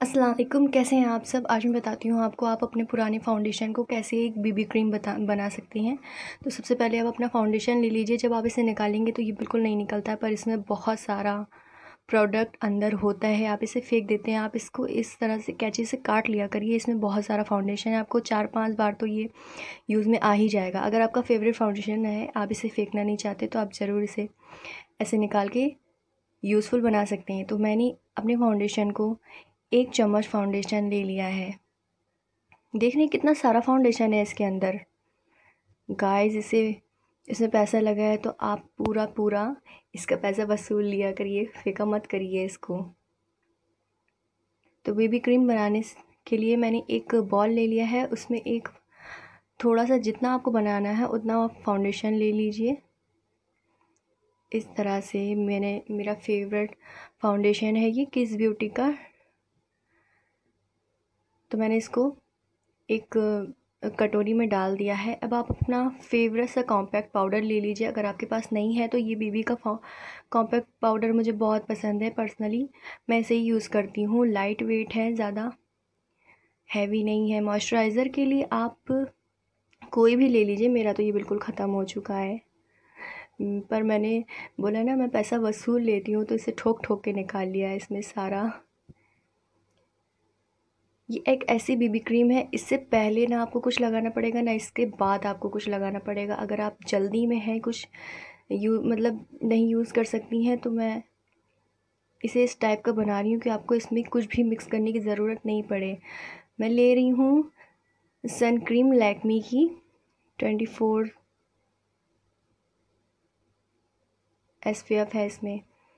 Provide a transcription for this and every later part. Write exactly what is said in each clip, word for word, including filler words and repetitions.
अस्सलाम वालेकुम, कैसे हैं आप सब। आज मैं बताती हूँ आपको आप अपने पुराने फाउंडेशन को कैसे एक बीबी क्रीम बता बना सकती हैं। तो सबसे पहले आप अपना फाउंडेशन ले लीजिए। जब आप इसे निकालेंगे तो ये बिल्कुल नहीं निकलता है, पर इसमें बहुत सारा प्रोडक्ट अंदर होता है। आप इसे फेंक देते हैं। आप इसको इस तरह से कैंची से काट लिया करिए। इसमें बहुत सारा फाउंडेशन है, आपको चार पाँच बार तो ये यूज़ में आ ही जाएगा। अगर आपका फेवरेट फाउंडेशन है, आप इसे फेंकना नहीं चाहते, तो आप ज़रूर इसे ऐसे निकाल के यूज़फुल बना सकते हैं। तो मैंने अपने फाउंडेशन को एक चम्मच फाउंडेशन ले लिया है। देख रहे हैं कितना सारा फाउंडेशन है इसके अंदर। गाइस, इसे इसमें पैसा लगा है तो आप पूरा पूरा इसका पैसा वसूल लिया करिए, फेंका मत करिए इसको। तो बेबी क्रीम बनाने के लिए मैंने एक बॉल ले लिया है। उसमें एक थोड़ा सा, जितना आपको बनाना है उतना आप फाउंडेशन ले लीजिए। इस तरह से मैंने मेरा फेवरेट फाउंडेशन है ये किस ब्यूटी का। तो मैंने इसको एक कटोरी में डाल दिया है। अब आप अपना फेवरेट सा कॉम्पैक्ट पाउडर ले लीजिए। अगर आपके पास नहीं है तो ये बीबी का कॉम्पैक्ट पाउडर मुझे बहुत पसंद है। पर्सनली मैं इसे ही यूज़ करती हूँ। लाइट वेट है, ज़्यादा हैवी नहीं है। मॉइस्चराइज़र के लिए आप कोई भी ले लीजिए। मेरा तो ये बिल्कुल ख़त्म हो चुका है, पर मैंने बोला ना मैं पैसा वसूल लेती हूँ, तो इसे ठोक ठोक के निकाल लिया है इसमें सारा। ये एक ऐसी बीबी क्रीम है, इससे पहले ना आपको कुछ लगाना पड़ेगा ना इसके बाद आपको कुछ लगाना पड़ेगा। अगर आप जल्दी में हैं, कुछ यू मतलब नहीं यूज़ कर सकती हैं, तो मैं इसे इस टाइप का बना रही हूँ कि आपको इसमें कुछ भी मिक्स करने की ज़रूरत नहीं पड़े। मैं ले रही हूँ सन क्रीम लैक्मी की twenty four S P F है इसमें।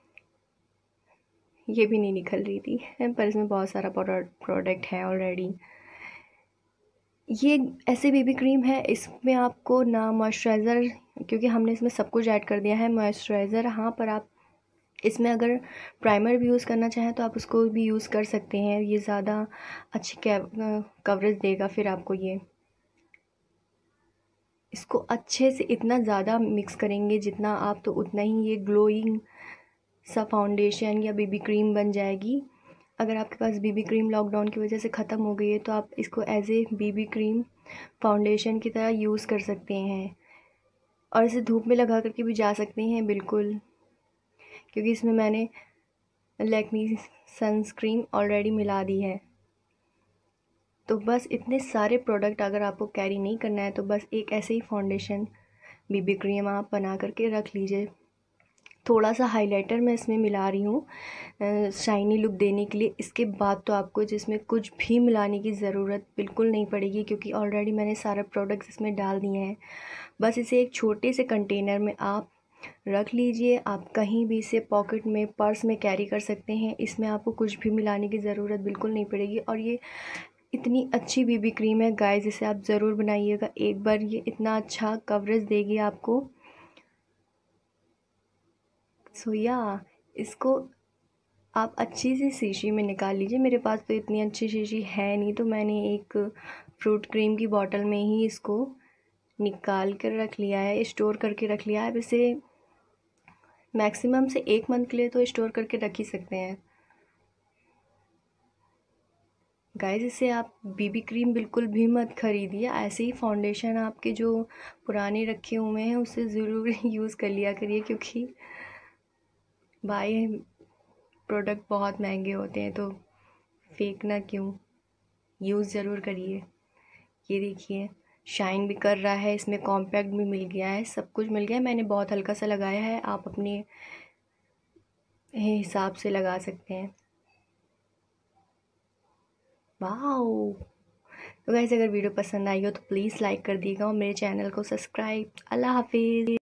ये भी नहीं निकल रही थी, पर इसमें बहुत सारा प्रोडक्ट है ऑलरेडी। ये ऐसे बेबी क्रीम है, इसमें आपको ना मॉइस्चराइज़र, क्योंकि हमने इसमें सब कुछ ऐड कर दिया है। मॉइस्चराइज़र हाँ, पर आप इसमें अगर प्राइमर भी यूज़ करना चाहें तो आप उसको भी यूज़ कर सकते हैं। ये ज़्यादा अच्छी कवरेज देगा फिर आपको ये। इसको अच्छे से इतना ज़्यादा मिक्स करेंगे जितना आप, तो उतना ही ये ग्लोइंग सा फाउंडेशन या बेबी क्रीम बन जाएगी। अगर आपके पास बीबी क्रीम लॉकडाउन की वजह से ख़त्म हो गई है तो आप इसको as a BB cream foundation की तरह यूज़ कर सकते हैं, और इसे धूप में लगा करके भी जा सकते हैं बिल्कुल, क्योंकि इसमें मैंने लैक्मी सनस्क्रीन ऑलरेडी मिला दी है। तो बस इतने सारे प्रोडक्ट अगर आपको कैरी नहीं करना है तो बस एक ऐसे ही फाउंडेशन बीबी क्रीम आप बना करके रख लीजिए। थोड़ा सा हाइलाइटर मैं इसमें मिला रही हूँ शाइनी लुक देने के लिए। इसके बाद तो आपको जिसमें कुछ भी मिलाने की ज़रूरत बिल्कुल नहीं पड़ेगी, क्योंकि ऑलरेडी मैंने सारे प्रोडक्ट्स इसमें डाल दिए हैं। बस इसे एक छोटे से कंटेनर में आप रख लीजिए। आप कहीं भी इसे पॉकेट में, पर्स में कैरी कर सकते हैं। इसमें आपको कुछ भी मिलाने की ज़रूरत बिल्कुल नहीं पड़ेगी। और ये इतनी अच्छी बीबी क्रीम है गाइस, इसे आप ज़रूर बनाइएगा एक बार। ये इतना अच्छा कवरेज देगी आपको। सो या इसको आप अच्छी सी शीशी में निकाल लीजिए। मेरे पास तो इतनी अच्छी शीशी है नहीं, तो मैंने एक फ्रूट क्रीम की बॉटल में ही इसको निकाल कर रख लिया है, स्टोर करके रख लिया है। अब इसे मैक्सिमम से एक मंथ के लिए तो स्टोर करके रख ही सकते हैं गाइस। इसे आप बीबी क्रीम बिल्कुल भी मत खरीदिए। ऐसे ही फाउंडेशन आपके जो पुराने रखे हुए हैं उसे ज़रूर यूज़ कर लिया करिए, क्योंकि भाई प्रोडक्ट बहुत महंगे होते हैं, तो फेंकना क्यों, यूज़ ज़रूर करिए। ये देखिए शाइन भी कर रहा है, इसमें कॉम्पैक्ट भी मिल गया है, सब कुछ मिल गया है। मैंने बहुत हल्का सा लगाया है, आप अपने हिसाब से लगा सकते हैं। वाओ। तो गाइस, अगर वीडियो पसंद आई हो तो प्लीज़ लाइक कर दीजिएगा और मेरे चैनल को सब्सक्राइब। अल्लाह हाफिज़।